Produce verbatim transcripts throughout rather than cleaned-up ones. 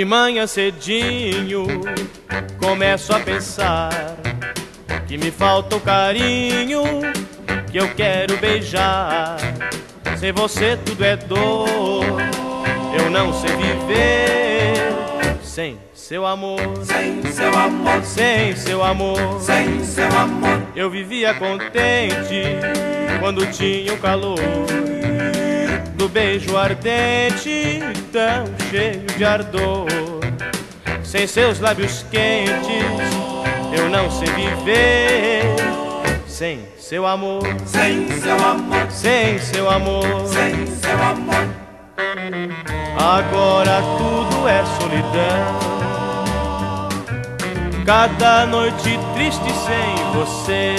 De manhã cedinho começo a pensar que me falta o carinho, que eu quero beijar. Sem você tudo é dor, eu não sei viver sem seu amor. Sem seu amor, sem seu amor, sem seu amor. Eu vivia contente quando tinha o calor do beijo ardente, tão cheio de ardor. Sem seus lábios quentes eu não sei viver sem seu amor. Sem seu amor, sem seu amor, sem seu amor. Agora tudo é solidão, cada noite triste sem você.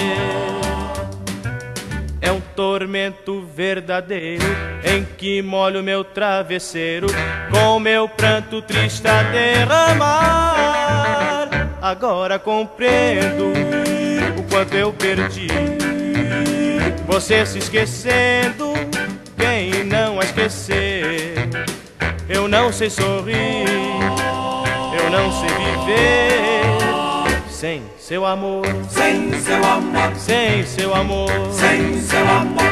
É um tormento verdadeiro em que molho meu travesseiro com meu pranto triste a derramar. Agora compreendo o quanto eu perdi, você se esquecendo, quem não a esquecer. Eu não sei sorrir, eu não sei viver sem seu amor. Sem seu amor, sem seu amor, sem seu amor.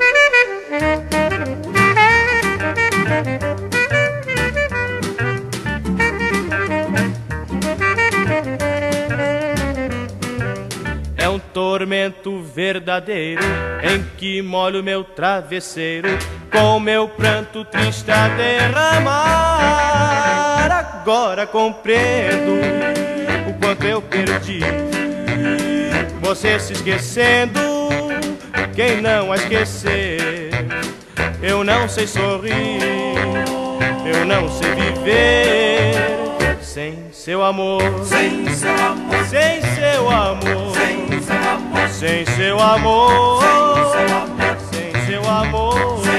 É um tormento verdadeiro em que molho meu travesseiro com meu pranto triste a derramar. Agora compreendo o quanto eu perdi, você se esquecendo, quem não a esquecer. Eu não sei sorrir, eu não sei viver sem seu amor. Sem seu amor, sem seu amor, sem seu amor, sem seu amor, sem seu amor, sem seu amor.